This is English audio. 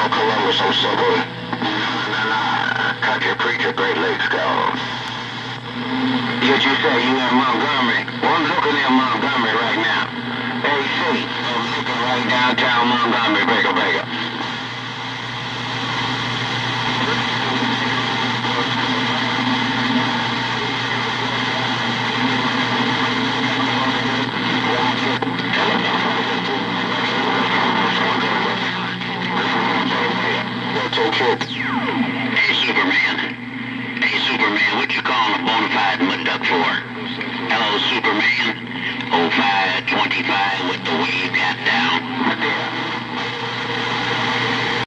Columbus, I'm subway. Country preacher, Great Lakes go. Did you say you in Montgomery? Well, I'm looking in Montgomery right now. AC, I'm looking right downtown Montgomery, Baker.